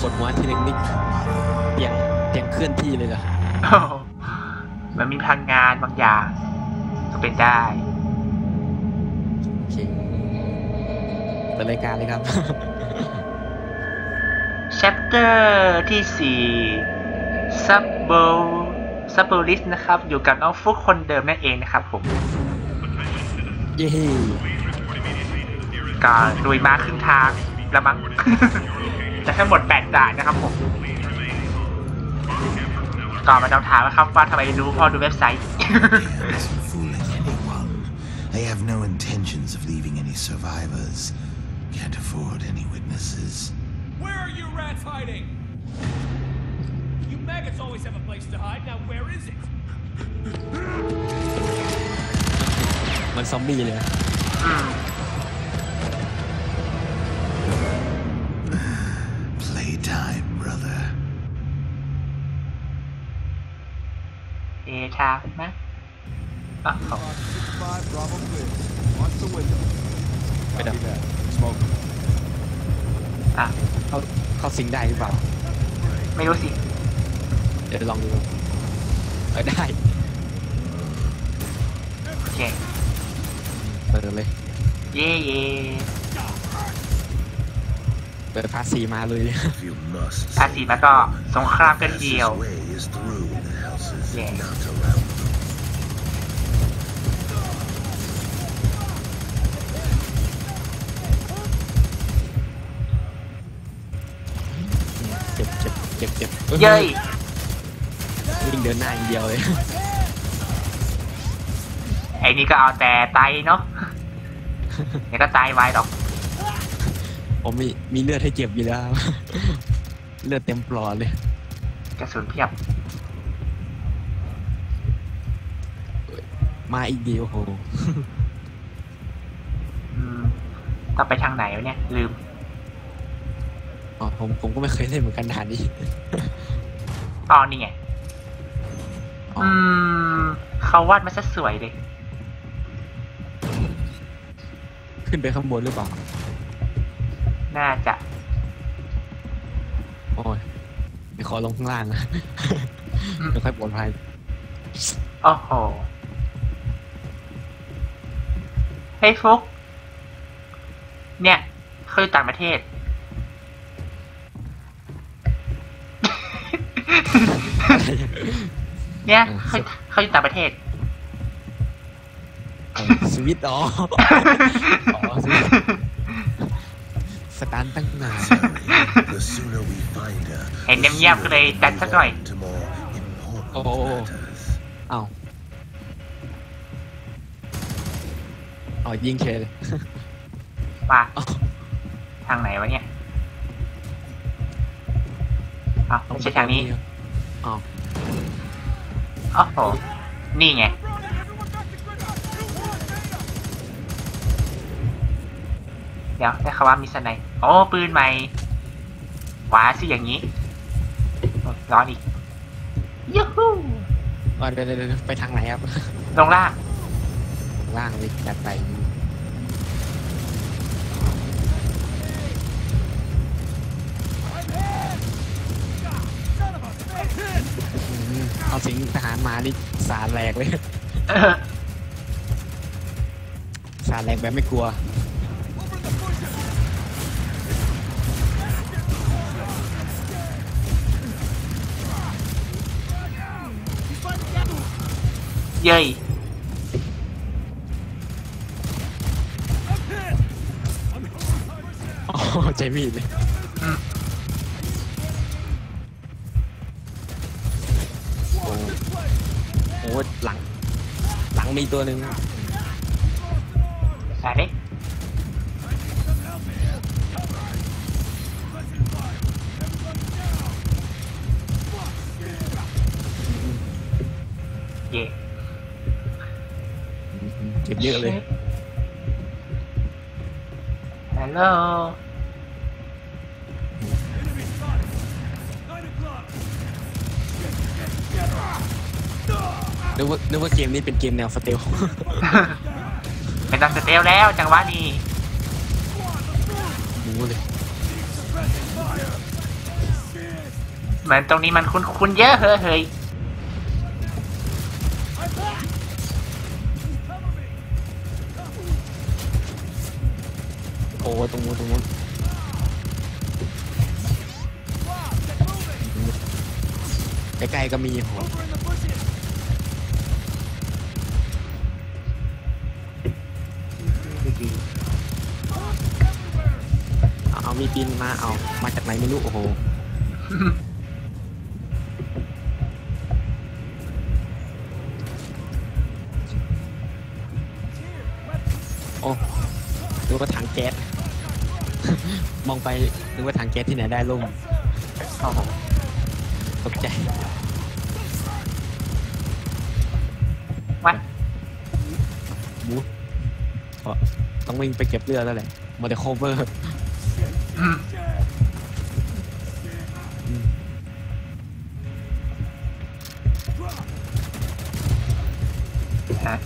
กดหัวทีนึงนี่เตียงเคลื่อนที่เลยเหรอมันมีพลังงานบางอย่างก็เป็นได้โอเคเปิดรายการเลยครับ chapter ที่4 Subbolis นะครับอยู่กับน้องฟุกคนเดิมนั่นเองนะครับผมเย้ก็ลุยมาครึ่งทางแล้วมั้ง จะทั้งหมด8ด่านนะครับผมก่อนมาถามนะครับว่าทำไมรู้พอดูเว็บไซต์ I have no intentions of leaving any survivors. Can't afford any witnesses. Where are you rats hiding? You maggots always have a place to hide. Now where is it? มันซอมบี้เลย Playtime, brother. ชาไหมไม่ได้เขาสิงได้หรือเปล่าไม่รู้สิเดี๋ยวลองดูได้โอเคเปิดเลยเย่เปิดภาษีมาเลยภาษีมาก็สงครามกันเดียวเย่เจ็บเย้ยวิ่งเดินหน้าอย่างเดียวเลยไอ้นี่ก็เอาแต่ไตเนาะเนี่ยก็ตายไวหรอกผมมีเลือดให้เจ็บอยู่แล้วเลือดเต็มปลอดเลยกระสุนเพียบมาอีกเดียวโหต้องไปทางไหนวะเนี่ยลืมผมก็ไม่เคยเล่นเหมือนกันด่านนี้นี่ไงเขาวาดมาซะสวยเลยขึ้นไปข้างบนหรือเปล่าน่าจะโอ้ยเดี๋ยวขอลงข้างล่างนะไม่ค่อยปลอดภัยโอ้โหเฮ้ยฟุกเนี่ยเขาอยู่ต่างประเทศเนี่ยเขาอยู่ต่างประเทศสวิตอ๋อสตาร์ทตั้งนานเห็นเงียบๆก็เลยจัดสักหน่อยโอ้ยิงเคเลยว่าทางไหนวะเนี่ยไม่ใช่ทางนี้โอ้โหนี่ไงเดี๋ยวได้ข่าวว่ามีสไนป์ปืนใหม่ว้าสิอย่างนี้ร้อนอีกยูฮูไปทางไหนครับลงล่างเลยจัดไปเอาสิงทหารมานี่สารแหลกเลยสารแหลกแบบไม่กลัวเย้ยใจมีดเลยโอ้หลังมีตัวหนึ่งใส่ดิเย่เก็บเยอะเลยฮัลโหลนึกว่าเกมนี้เป็นเกมแนวสเตลเป็นตามสเตลแล้วจังหวะนี้ดูเลยเหมือนตรงนี้มันคุ้นๆเยอะเฮ้ยโอ้ตรงนู้นตรงนู้นใกล้ๆก็มีโหเอามีปีนมาเอามาจากไหนไม่รู้โอ้โหโอ้ดูว่าถังแก๊ส มองไปนึกว่าถังแก๊สที่ไหนได้ล่มโอ้โหตกใจวัดบูต้องวิ่งไปเก็บเลือดแล้วแหละโมเดลโคเวอร์อืมฮะ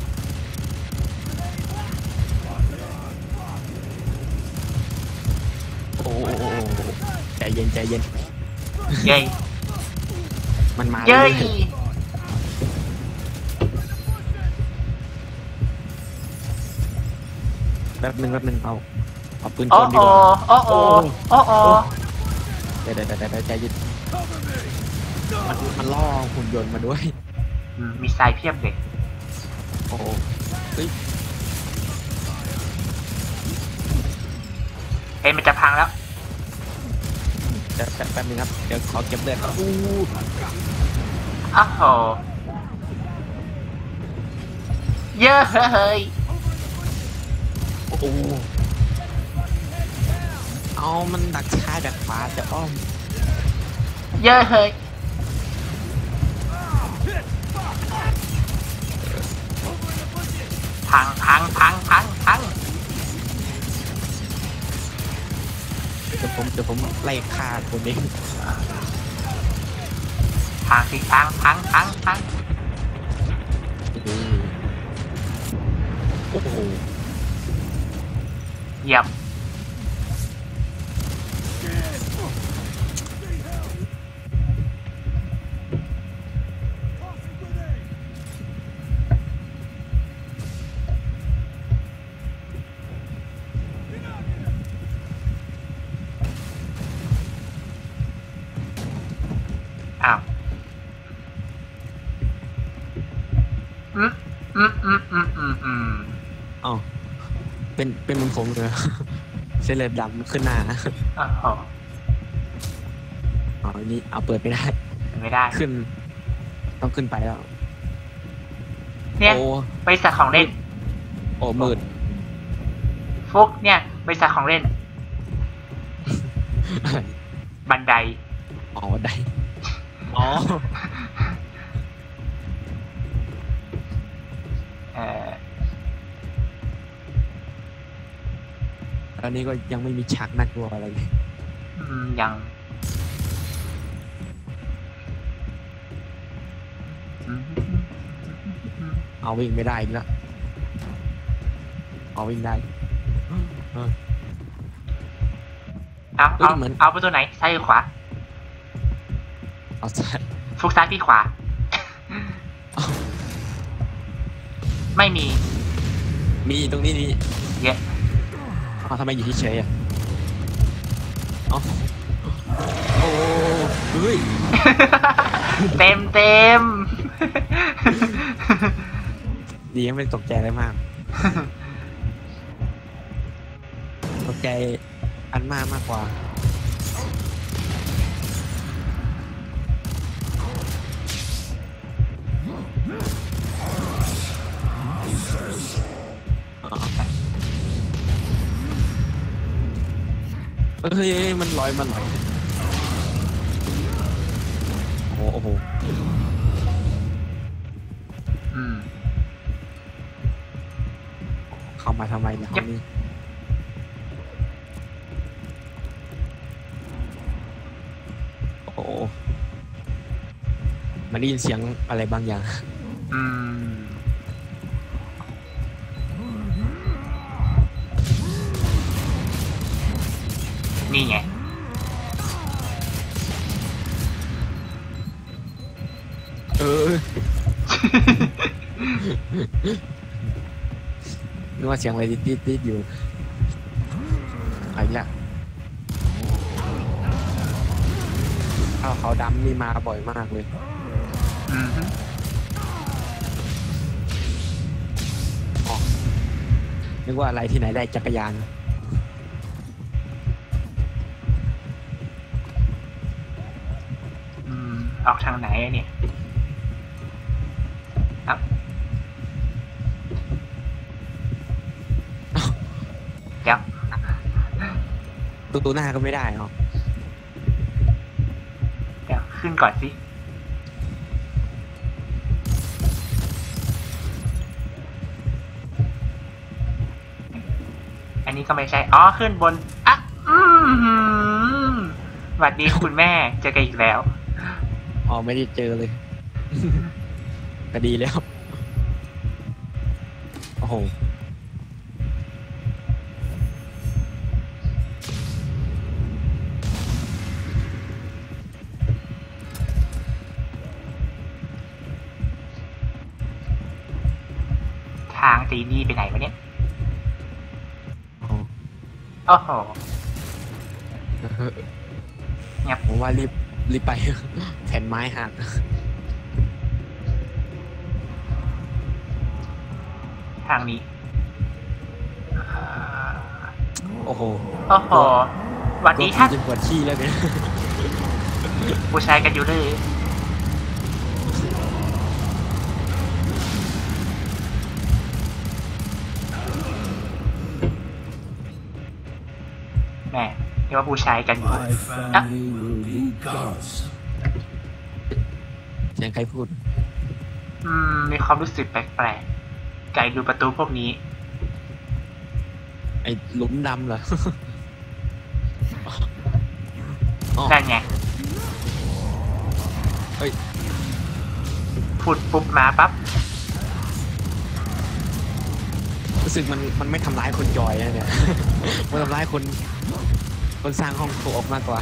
โอ้ใจเย็นใจเย็นเย้ยมันมาเย้ยแป๊บนึงเอาปืนกโอ้ลดีโหกว่าโอ้โหโอ้โหเดี๋ยวใจเย็นมันล่อหุ่นยนต์มาด้วยมีทรายเพียบเลยโอ้เฮ้ยเอ้ยมันจะพังแล้วแป๊บนึงครับเดี๋ยวขอเก็บเลือดก่อนอ้าวโหเยอะเฮ้ยโอ้เอามันดักซ้ายดักขวาจะอ้อมเยอะเฮ้ย พังเดี๋ยวผมไล่ฆ่าคนนี้พังสิพังโอ้โหเหยียบอ้าวอ๋อเป็นเหมือนผมเลย เส้นเลือดดำขึ้นหน้าโอ้โหอ๋อนี่เอาเปิดไม่ได้ไม่ได้ขึ้น ต้องขึ้นไปแล้วเนี่ยโอ้บริษัทของเล่นโอ้มืดฟุกเนี่ยบริษัทของเล่น บันไดอ๋อได้อ๋อ ตอนนี้ก็ยังไม่มีฉากน่ากลัวอะไรเลยยังเอาวิ่งไม่ได้อีกแล้วเอาวิ่งได้เอาประตูไหนซ้ายหรือขวาเอาใส่ฟุกซ้ายพี่ขวา ไม่มีมีตรงนี้นี่เยอะเอาทำไมอยู่เฉยๆอ่ะเอาโอ้เฮ้ยเต็มดีไม่ตกใจอะไรมาก ตกใจอันมากกว่าเฮ้ยมันลอยโอ้โหเข้ามาทำไมเนี่ยห้องนี้โอ้โหมันได้ยินเสียงอะไรบางอย่างนี่ไงนึกว่าเสียงอะไรติดอยู่เอาอีกแล้วข้าวขาวดำนี่มาบ่อยมากเลยอือฮึอ๋อนึกว่าอะไรที่ไหนได้จักรยานออกทางไหนเนี่ยครับเดี๋ยวตัวหน้าก็ไม่ได้เนาะเดี๋ยวขึ้นก่อนสิอันนี้ก็ไม่ใช่อ๋อขึ้นบนอ่ะสวัสดีคุณแม่เจอกันอีกแล้วอ๋อไม่ได้เจอเลย ก็ดีแล้ว โอ้โหทางจีนี่ไปไหนวะเนี่ยอ๋อโอ้โหผมว่ารีบไป แผ่นไม้หักทางนี้โอ้โหโอ้โหสวัสดีท่านจะปวดขี้แล้วเนี่ยผู้ชายกันอยู่เลยแหม่เรียกว่าผู้ชายกันอยู่ My family will be gods. เสียงใครพูดมีความรู้สึกแปลกๆ ไก่ดูประตูพวกนี้ไอ้หลุมดำเหรอ อ๋อนั่นไงเฮ้ยพูดปุ๊บมาปั๊บรู้สึกมันไม่ทำร้ายคนจอยนะเนี่ย มันทำร้ายคนสร้างห้องโถออกมากกว่า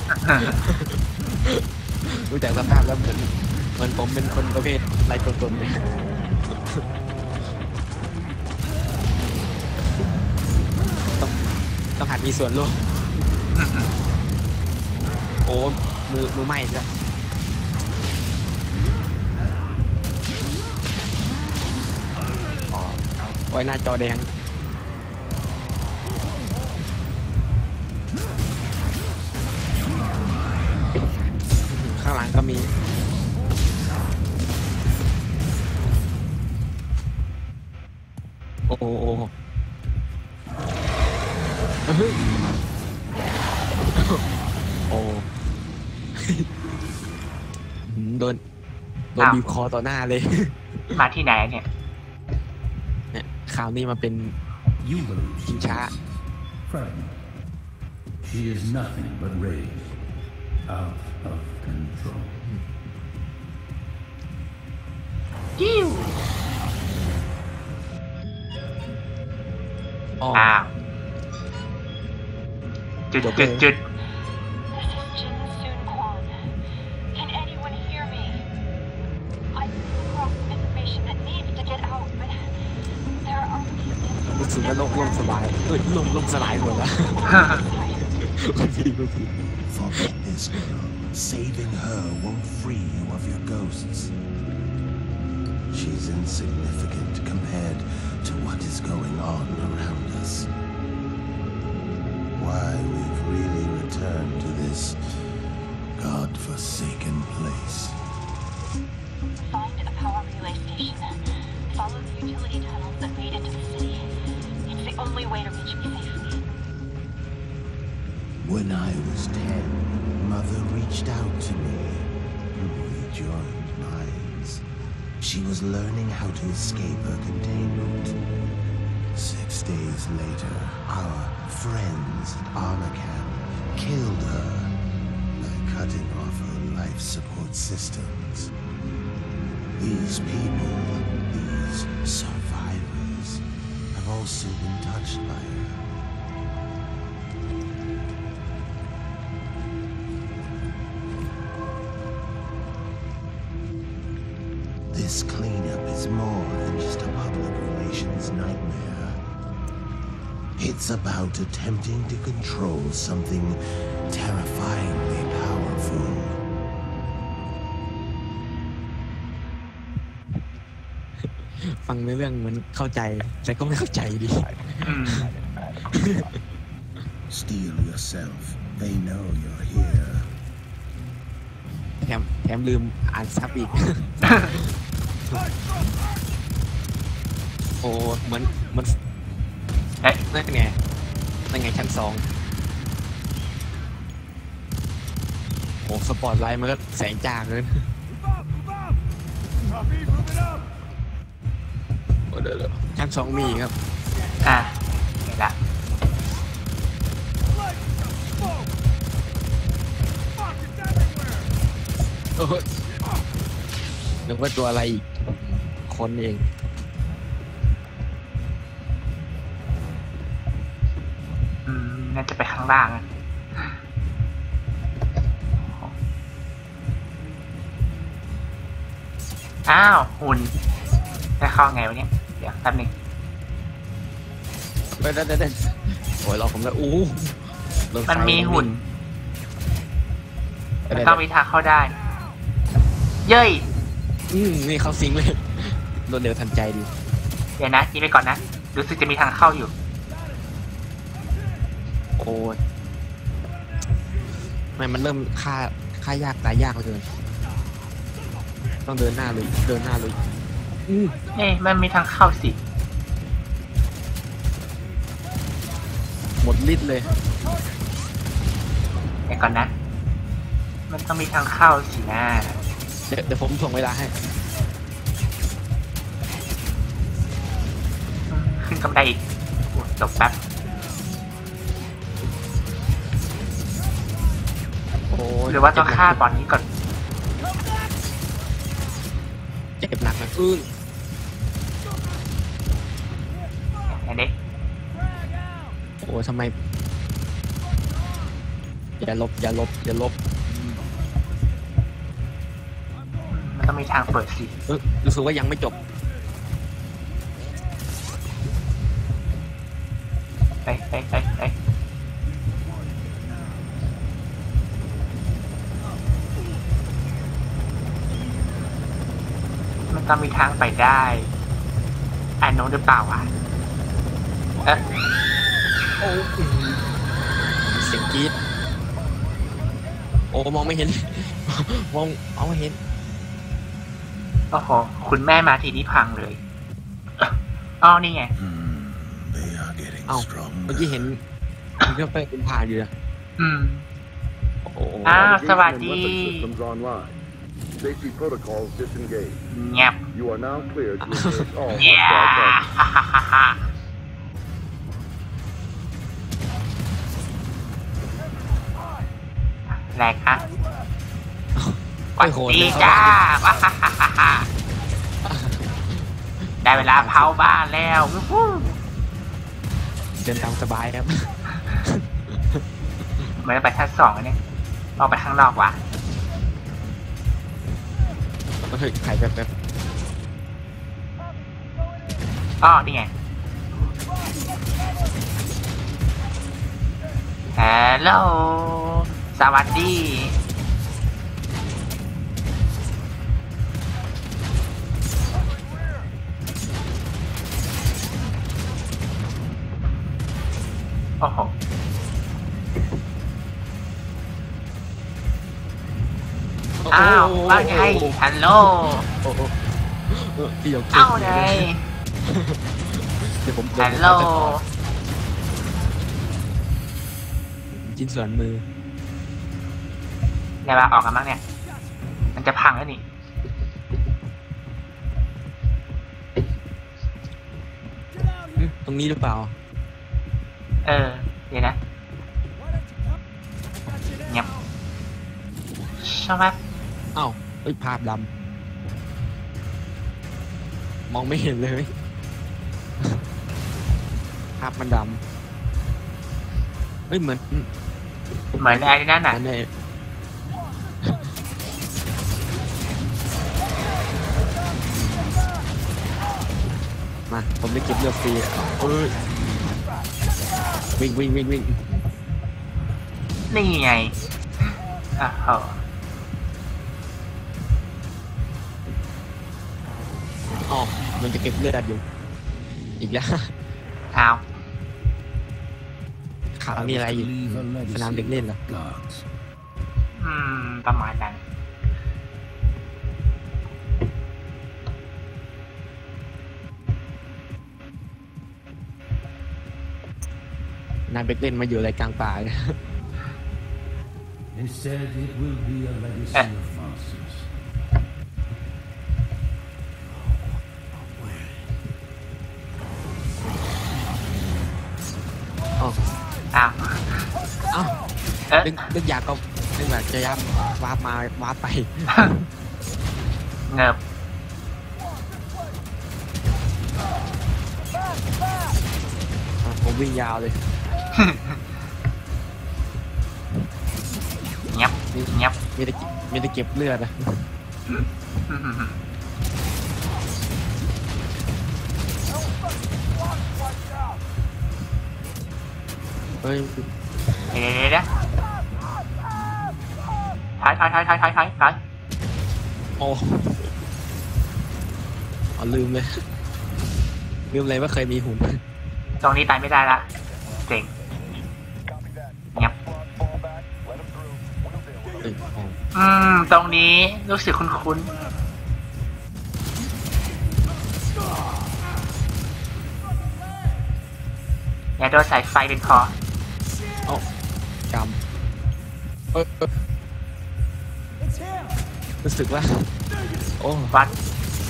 ดูจากสภาพแล้วเหมือนผมเป็นคนประเภทไร้ตัวตนเลยต้องหัดมีส่วนร่วม โอ้มือไหม้แล้วโอ้ยหน้าจอแดงข้างหลังก็มีโอ้โหเฮ้ยโอ้โดนบีบคอต่อหน้าเลยมาที่ไหนเนี่ยเนี่ยข่าวนี้มาเป็น You believe she Chat. is frightened. She is nothing but rage, out of control. อ๋ออ้าว จุดจบเลยจุด This is Jin Soon Kwon. Can anyone hear me? I brought information that needs to get out, but there are these รู้สึกว่าโลกล่มสบายล่มสลายหมดแล้ว Forget this girl. Saving her won't free you of your ghosts. She's insignificant compared to what is going on around us. Why we've really returned to this God-forsaken place. Find a power relay station. Follow the utility tunnels that lead into the city. It's the only way to reach me safely. When I was 10, Mother reached out to me. We joined minds. She was learning how to escape her containment. 6 days later, our friends at Armor Camp killed her by cutting off her life support systems. These people, these survivors, have also been touched by her. This cleanup is more than just a public relations nightmare. It's about attempting to control something terrifyingly powerful. ฟังในเรื่องเหมือนเข้าใจแต่ก็ไม่เข้าใจดีอืม Steel yourself. They know you're here. แถมลืมอ่านซับอีก โอ้เหมือนเอ๊ะนั่นไงชั้น 2โอ้สปอตไลท์มันก็แสงจ้าเกิน โอ้เดี๋ยวชั้น 2มีครับอ่ะเห็นละโอ้ยนึกว่าตัวอะไรอีกคนเองน่าจะไปข้างล่างอะอ้าวหุ่นได้เข้าไงวะเนี่ยเดี๋ยวแป๊บนึงเดินโอ้ยเราผมแล้วอู้รถไฟมันมีหุ่นเดี๋มันยวต้องมีทางเข้าได้ เย้ยนี่เขาซิงค์เลยรวดเร็วทันใจดีเดี๋ยวนะกินไปก่อนนะรู้สึกจะมีทางเข้าอยู่โอ้ยมันเริ่มฆ่ายากตายยากเหลือเกินต้องเดินหน้าเลยมันมีทางเข้าสิหมดฤทธิ์เลยเดี๋ยวก่อนนะ มันต้องมีทางเข้าสินะเดี๋ยวผมถ่วงเวลาให้ขึ้นกำไดอีกโอ้จบแป๊บโอ้ยหรือว่าต้องฆ่าบอลนี้ก่อนเจ็บหนักนะไหนเด็กโอ้ทำไมอย่าลบมันต้องมีทางเปิดสิรู้สึกว่ายังไม่จบไปมันต้องมีทางไปได้อันโน้นหรือเปล่าวะโอ้เสียงกรี๊ดโอ้มองไม่เห็น มองไม่เห็นโอ้โหคุณแม่มาทีนี้พังเลยอ๋อนี่ไง They are getting เอ้า เมื่อกี้ stronger. เห็นมันก็ไปเป็นผ่านอยู่นะ โอ้โหอ้าวสวัสดี Navigation and weapon systems online. Safety protocols disengaged. เงียบ You are now cleared to engage all เย้ hostile targets. แรกฮะโอ้ยโหดดีเลยจ้าได้เวลาเผาบ้านแล้ววู้ฮู้เดินตามสบายครับเหมือนไปชั้น 2เนี่ยออกไปข้างนอกว่ะเฮ้ยไข่แบบอ๋อนี่ไงฮัลโหลสวัสดีโอ้โหอ้าวว่าไงฮัลโหลโอ้โหพี่ยกเอ้าไงเดี๋ยวผมฮัลโหลชิ้นส่วนมือได้ปะออกกันบ้างเนี่ย มันจะพังแล้วนี่ตรงนี้หรือเปล่าเดี๋ยวนะเงียบใช่ไหมเอ้าเฮ้ยภาพดำมองไม่เห็นเลย ภาพมันดำเฮ้ยเหมือนเหมือนไอ้นั่นน่ะอันนี้ผมได้เก็บเลือดฟรีอ่ะเอ้ยวิ่งนี่ไงอ้าวอ๋อมันจะเก็บเลือดอยู่อีกแล้วอ้าวข่าวมีอะไรอยู่ Leave a สนามเด็ก legacy เล่นเหรอ of gods. ประมาณนั้นนายเด็กเล่นมาอยู่อะไรกลางป่าเนี่ย Instead, it will be a legacy of monsters. อ๋ออ้าวเอ้าเอ๊ะนึกอยากก็นึกแบบจะยับวาร์ปมาวาร์ปไปเงิบผมวิ่งยาวเลยเงียบเงียบมีแต่เก็บเลือดอะเฮ้ยเดี๋ยวถอยโอ้อ๋อลืมเลยว่าเคยมีหุ่นตรงนี้ตายไม่ได้ละเจ๋งเงียบเอ้ยอ๋อตรงนี้รู้สึกคุ้นๆอย่าโดนสายไฟเป็นคอเอ้ากำรู้สึกว่าโอ้วัด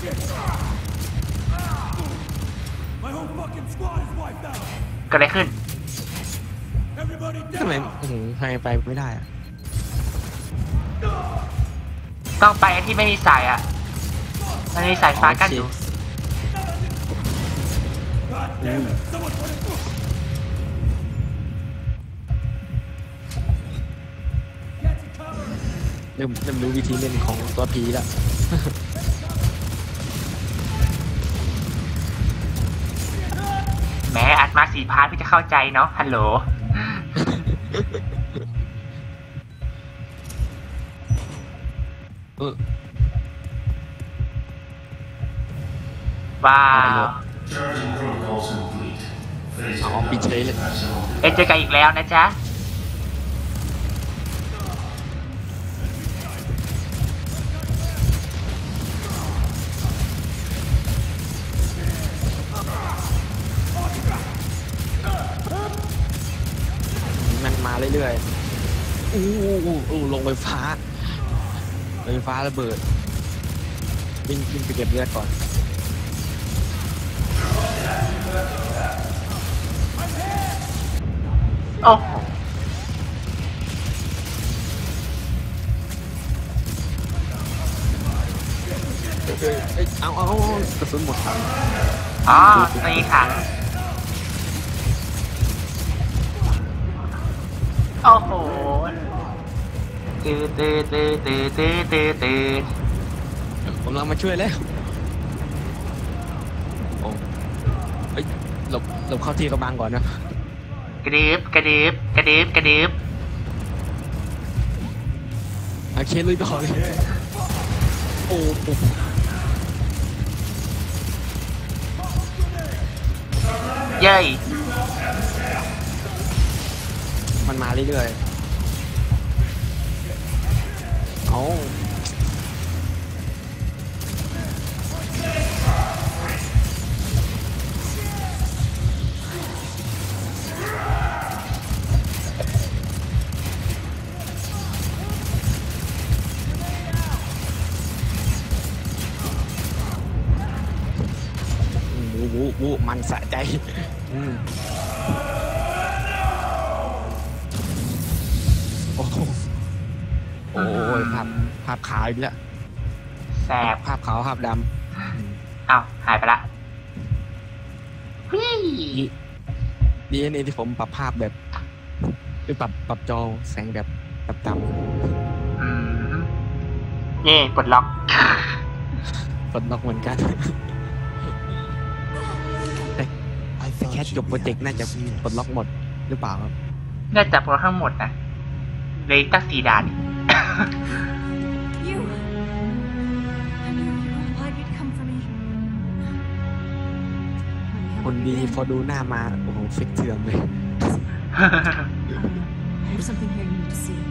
My whole fucking squad is wiped out. เกิดอะไรขึ้น Everybody ทำไม down. ทำไมไปไม่ได้อะต้องไปที่ไม่มีสายอ่ะ มันมีสายฟ้ากั้นอยู่เริ่มรู้วิธีเล่นของตัวผีแล้วแม้อัดมา4 พาร์ทเพื่อจะเข้าใจเนาะฮัลโหลเออว้าว Charging protocols complete. Phase อ๋อปิดเฉยเลยเจอกันอีกแล้วนะจ๊ะมันมาเรื่อยๆอู้ลงไฟฟ้าระเบิดวิ่งไปเก็บเลือดก่อนโอ้โหเอากระสุนหมดครับอ๋อตีถังโอ้โหตืดผมกำลังมาช่วยแล้วโอ้เฮ้ยหลบเข้าที่กระบังก่อนนะกระดึบโอเคลุยต่อเลยโอ้เย้ยมันมาเรื่อยๆเอาวูมันสะใจโอ้ยภาพขาวอีกแล้วแสบภาพขาวภาพดอ้าวหายไปละวิ่ำดีนี่ที่ผมปรับภาพแบบคือปรับจอแสงแบบต่ำเย่ปลดล็อกปลดล็อกเหมือนกันแค่จบโปรเจกต์น่าจะปลดล็อกหมดหรือเปล่าครับน่าจะโปรทั้งหมดนะเลยตั้ง4 ด่าน You! I knew if you were alive, you'd come for me. คนดีพอดูหน้ามาโอ้โหเฟกเถื่อนเลย There's something here you need to see.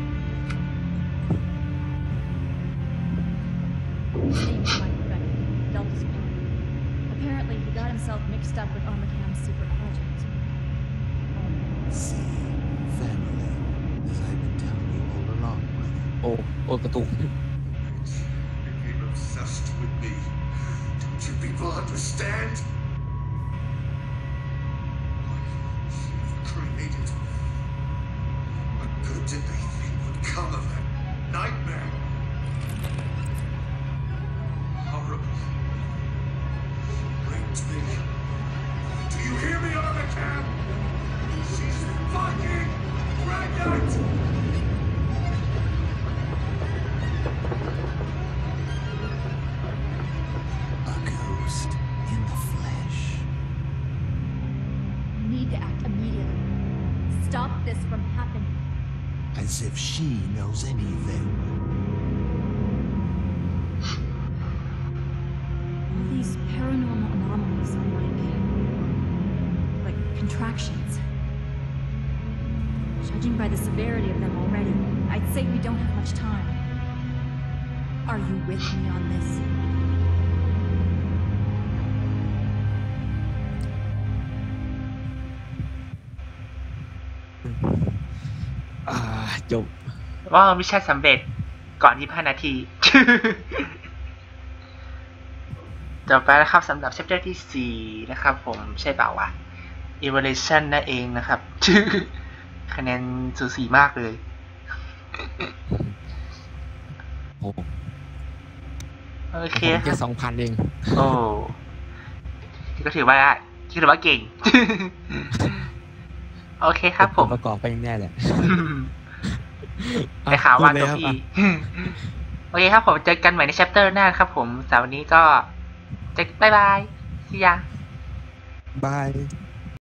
Name's Mike Beckett, Delta's pilot. Apparently, he got himself mixed up with Armacam's secret project. See, family, as I've been telling you all along, brother. โอ้กระตุก Became obsessed with me. Don't you people understand? You've created. What good did they think would come of that nightmare? Horrible. Raped me. Do you hear me, Armacam? She's fucking pregnant! A ghost in the flesh. You need to act immediately. Stop this from happening. As if she knows anything. All these paranormal anomalies are like contractions. Judging by the severity of them already, I'd say we don't have much time. Are you with me on this? จบว่ามิชชั่นสำเร็จก่อน25 นาที จบไปแล้วครับสำหรับ chapter ที่ 4 นะครับผมใช่เปล่าวะ evolution นั่นเองนะครับ คะแนนสูสีมากเลยโอ้โอเคผมคแค่รับ 2,000 เองโอ้ก็ถือว่าเก่ง โอเคครับผมประกอบไปแน่แหละได้ข่าวว่าพูดตัวเลยครับพี่ โอเคครับผมเจอกันใหม่ใน chapter หน้าครับผมสำหรับวันนี้ก็บ๊ายบาย see ya บาย